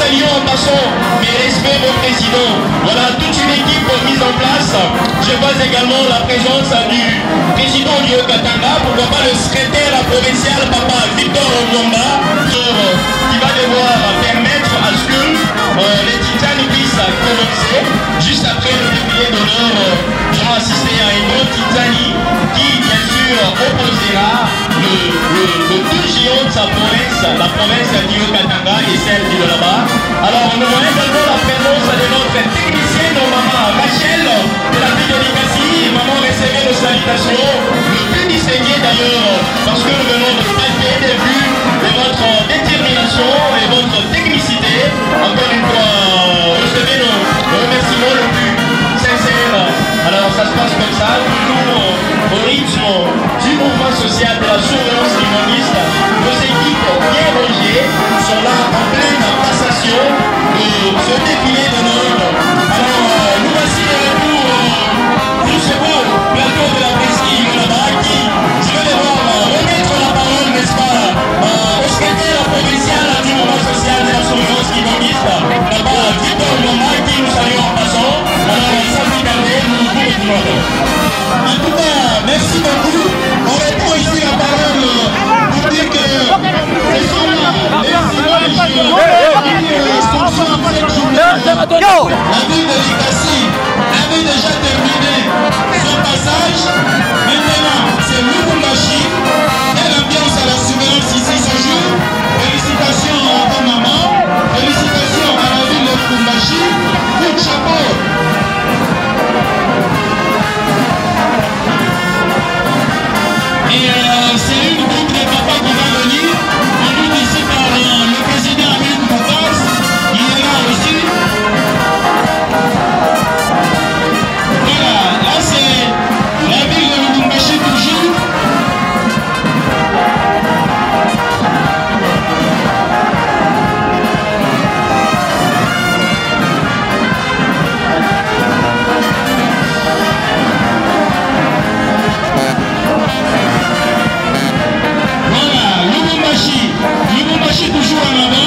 saluons en passant mes respects au président. Voilà, toute une équipe mise en place. Je vois également la présence du président du Haut-Katanga, pourquoi pas le secrétaire provincial, Papa Victor Ngomba, qui va devoir permettre à ce que les titanes puissent commencer. Juste après le défilé d'honneur, nous allons assister à une autre titanie qui, bien sûr, opposera le deux géants de sa province, la province du Haut-Katanga et celle du là-bas. Alors, nous voyons également la présence de notre technicienne, maman Rachel, de la ville de Nikassi. Maman, recevez nos salutations, le plus distingué d'ailleurs, parce que nous venons de palper des vues de votre détermination et votre technicité. Encore une fois, recevez nos remerciements le plus sincère. Alors, ça se passe comme ça, toujours au rythme du mouvement social de la surveillance humaniste. Nos équipes bien rangées sont là en pleine passation de ce défilé d'honneur. Alors, nous voici de retour du second plateau de la presqu'île là-bas qui, je vais devoir remettre la parole, n'est-ce pas, au secrétaire provincial du mouvement social de la surveillance humaniste, là-bas, Victor Ngomba, qui nous salue en passant. Alors, sans plus tarder, nous vous retrouvons. En tout cas, merci beaucoup. On répond ici la parole pour dire que ce sont les images qui sont en cette journée. La ville de Nikassi avait déjà terminé son passage. Maintenant, c'est Lubumbashi. Quelle ambiance à la surveillance ici ce jour. Félicitations à ta maman. Félicitations à la ville de Lubumbashi. Coup de chapeau. Et c'est une groupe de papas qui va venir, conduite ici par le président Amir Koukas, qui est là aussi. Voilà, là c'est la ville de Lubumbashi toujours. Lubumbashi toujours en avant.